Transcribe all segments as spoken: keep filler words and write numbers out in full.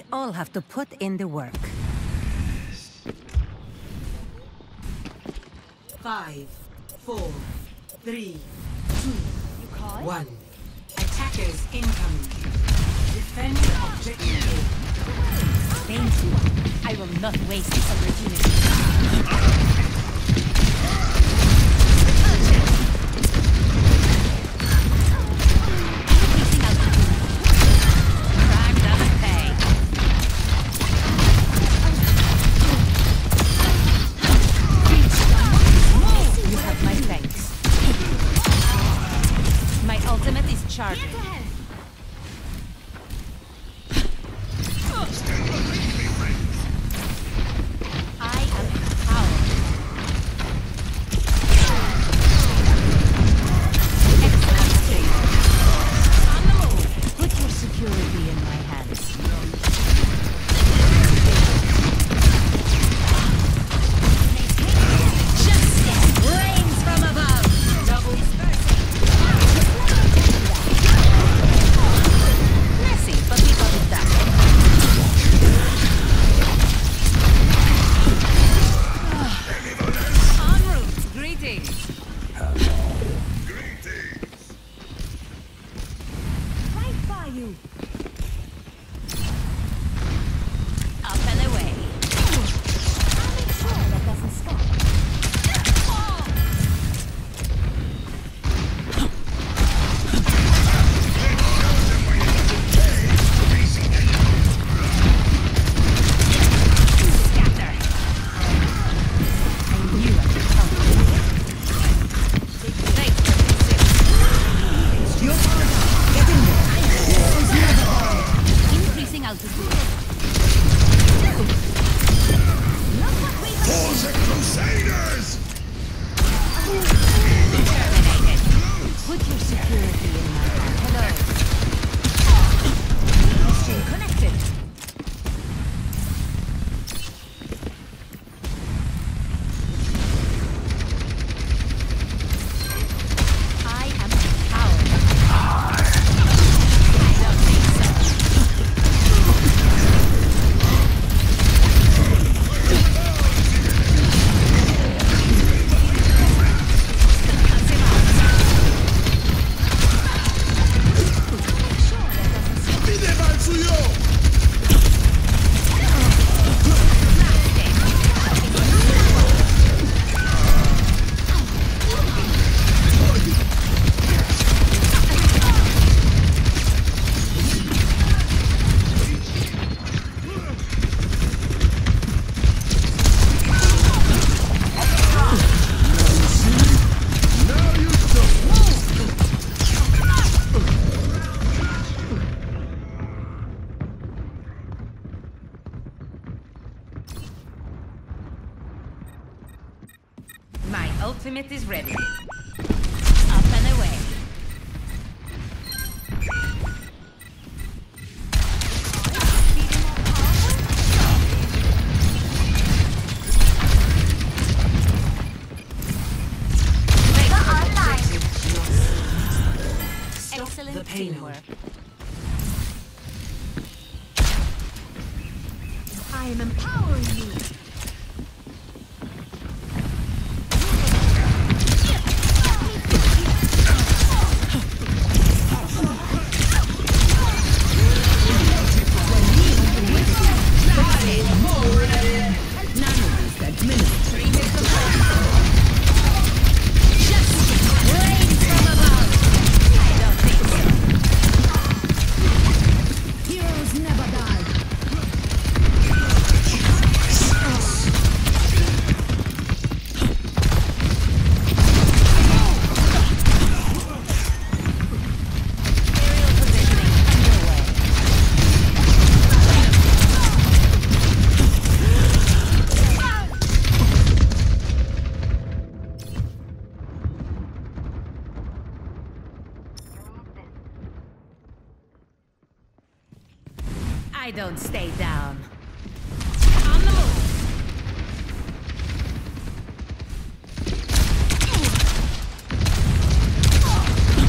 all have to put in the work. Five, four, three, two, one. Attackers incoming. Defend objective. Thank you. I will not waste this opportunity. Charging. I am power. Excellent. On the move. Put your security in my hands. Justice rains from above. Double ultimate is ready. Up and away. Excellent teamwork. I am empowering you. I don't stay down. On the move.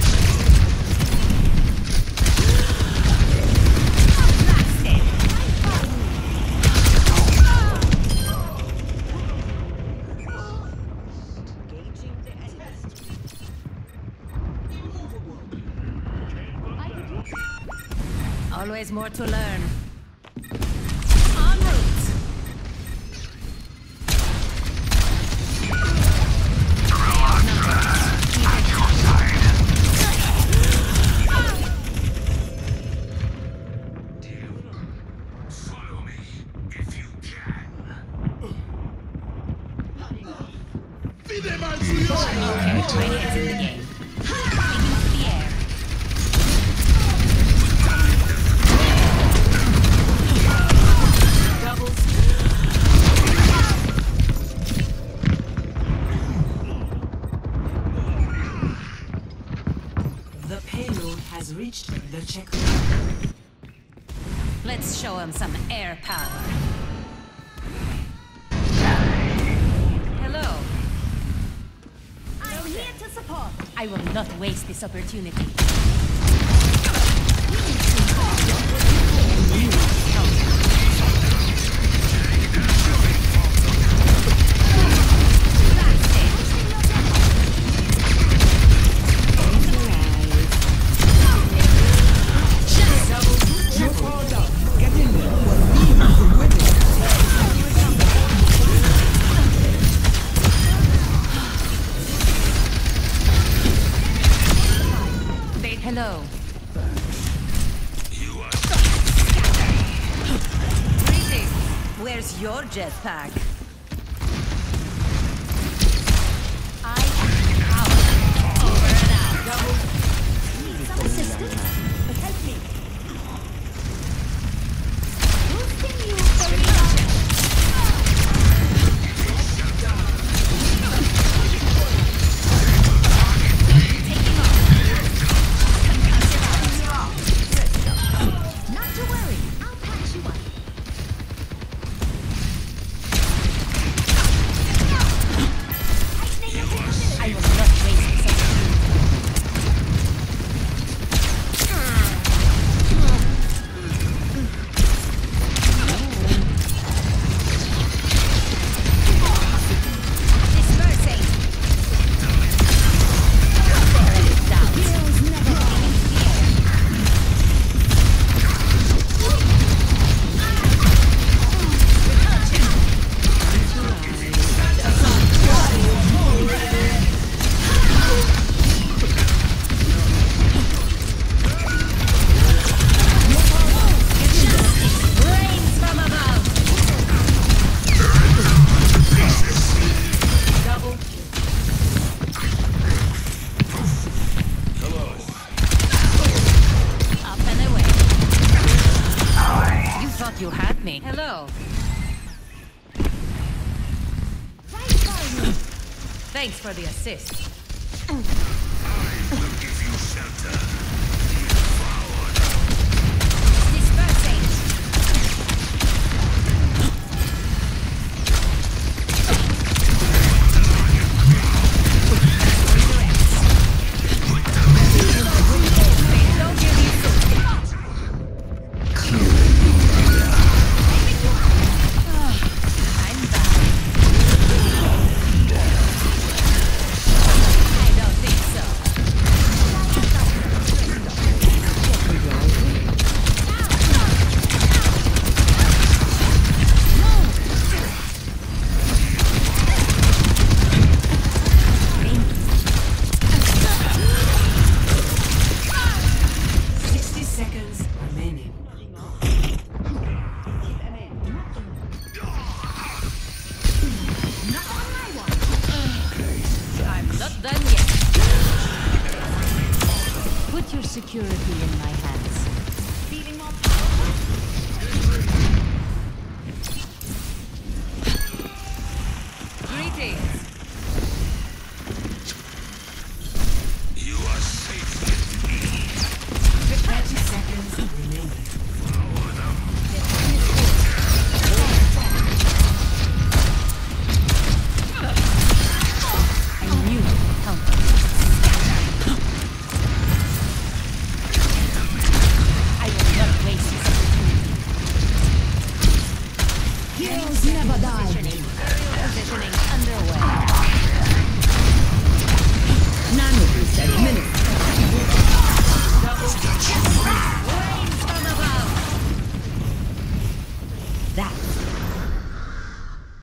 Blasted. always more to learn. En route. At your side. Follow me if you can. Okay, my head's in the game. Taking to the air. Doubles. The payload has reached the checkpoint. Let's show him some air power. Hello. I'm here to support. I will not waste this opportunity. Hello. You are Greetings. Where's your jetpack? I am power. Over and out. Need some assistance? Help me. Boosting you for reduction. Taking off. Not to worry. I'll patch you up. I will not waste such dispersing. Down. Heroes never Rains from above. Double. hello. Up and away. You thought you had me. Hello. Thanks for the assist. I will give you shelter. Dispersing. Don't give me I'm back. I don't think so. sixty seconds remaining. Not on my watch. I'm not done yet. Put your security in my hands. Feeling more powerful? Greetings. You are safe with me. thirty seconds remaining. Follow them. I knew counter. I will not waste this opportunity. Heroes never die.